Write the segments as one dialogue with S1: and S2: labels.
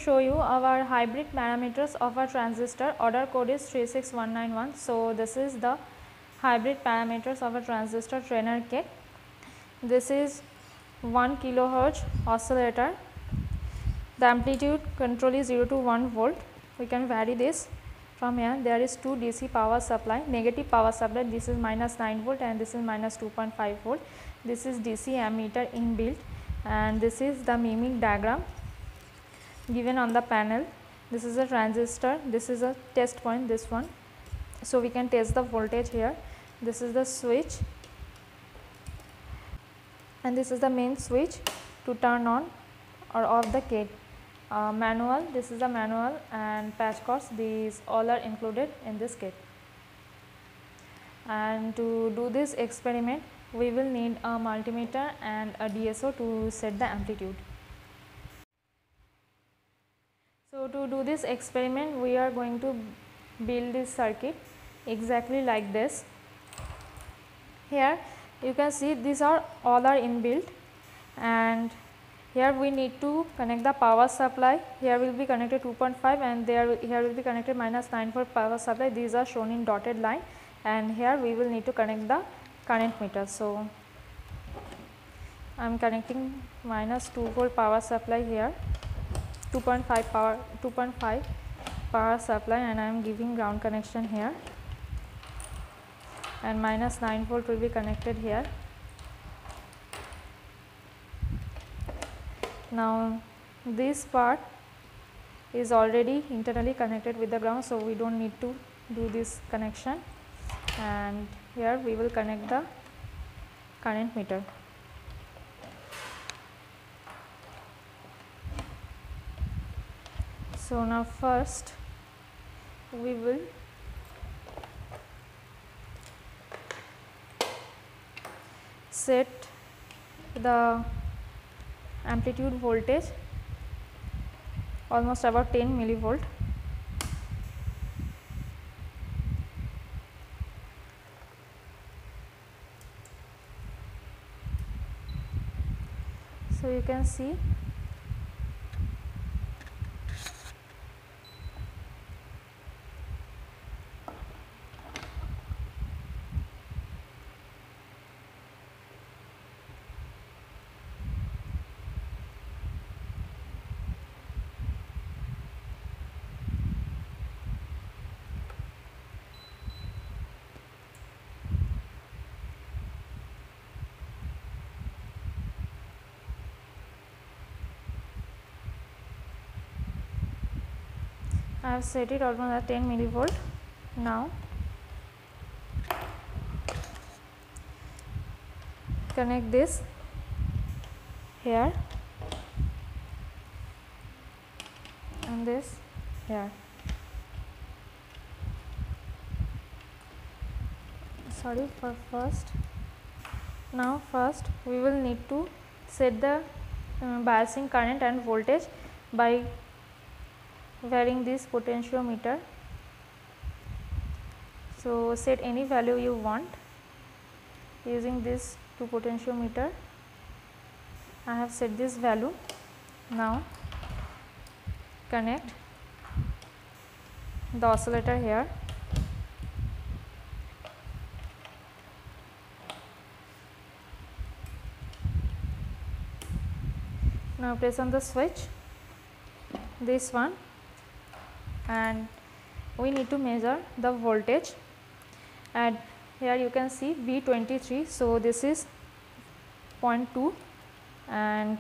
S1: show you our hybrid parameters of our transistor. Order code is 36191. So, this is the hybrid parameters of a transistor trainer kit. This is 1 kilohertz oscillator. The amplitude control is 0 to 1 volt. We can vary this from here. There is 2 DC power supply, negative power supply. This is minus 9 volt and this is minus 2.5 volt. This is DC ammeter inbuilt, and this is the mimic diagram given on the panel. This is a transistor, this is a test point, this one. So, we can test the voltage here. This is the switch and this is the main switch to turn on or off the kit. Manual, this is the manual, and patch cords, these all are included in this kit. And to do this experiment, we will need a multimeter and a DSO to set the amplitude. So, to do this experiment, we are going to build this circuit exactly like this. Here you can see these are all are inbuilt, and here we need to connect the power supply. Here will be connected 2.5 and here will be connected minus 9 volt power supply. These are shown in dotted line, and here we will need to connect the current meter. So, I am connecting minus 2 volt power supply here, 2.5 power supply, and I am giving ground connection here, and minus 9 volt will be connected here. Now, this part is already internally connected with the ground, so we do not need to do this connection, and here we will connect the current meter. So, now first we will set the amplitude voltage almost about 10 millivolt. So, you can see I have set it almost at 10 millivolt. Now, connect this here and this here. Sorry for first. Now, first we will need to set the biasing current and voltage by varying this potentiometer. So, set any value you want using this 2 potentiometer. I have set this value. Now, connect the oscillator here. Now, press on the switch, this one, and we need to measure the voltage, and here you can see V23. So, this is 0.2 and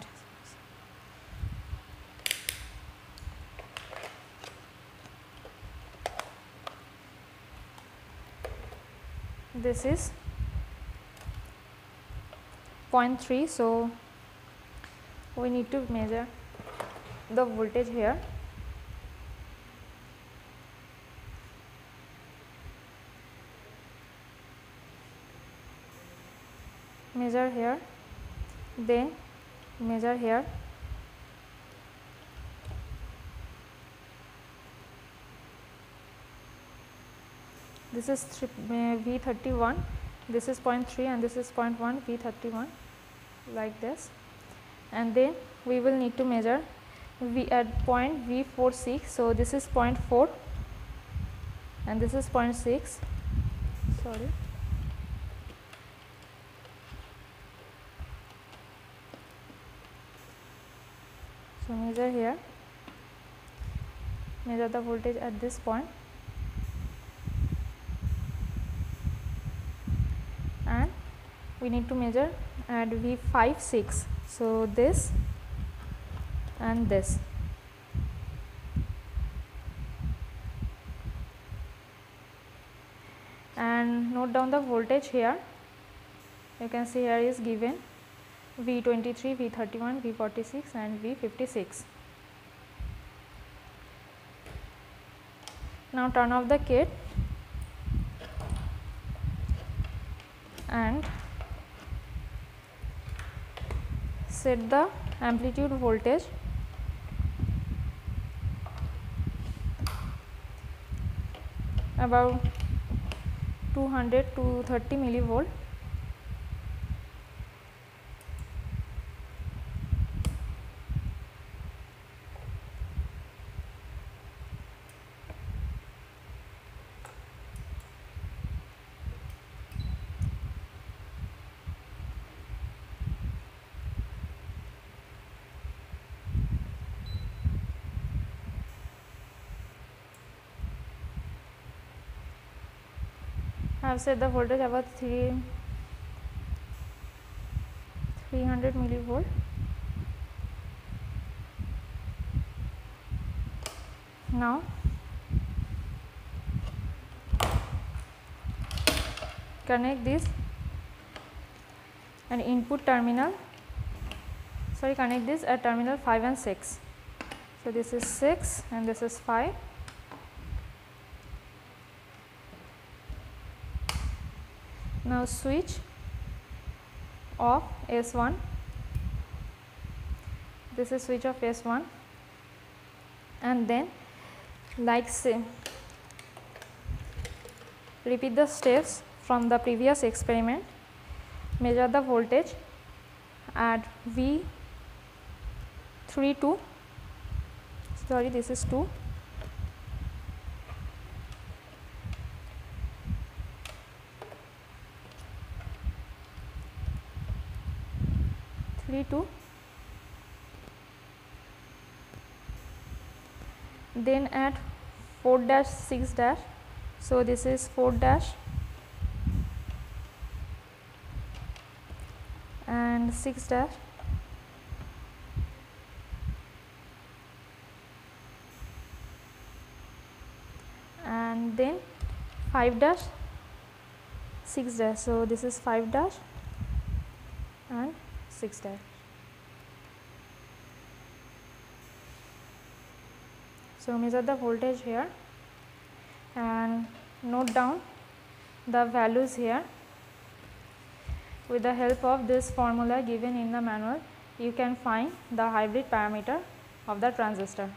S1: this is 0.3. So, we need to measure the voltage here. Measure here, then measure here. This is V31, this is 0.3 and this is 0.1 V31, like this. And then we will need to measure V at point V46. So this is 0.4 and this is 0.6. Sorry. So measure here, measure the voltage at this point, and we need to measure at V56. So this and this. And note down the voltage here. You can see here is given V23, V31, V46 and V56. Now turn off the kit and set the amplitude voltage about 200 to 30 millivolt. I have set the voltage about 300 millivolt. Now connect this and input terminal, connect this at terminal 5 and 6. So this is 6 and this is 5. Now switch off S1. This is switch off S1, and then like say repeat the steps from the previous experiment. Measure the voltage at V32. Sorry, this is 2. Then at 4-6-, so this is 4- and 6-, and then 5-, 6-, so this is 5- and 6-. So measure the voltage here and note down the values here. With the help of this formula given in the manual, you can find the hybrid parameter of the transistor.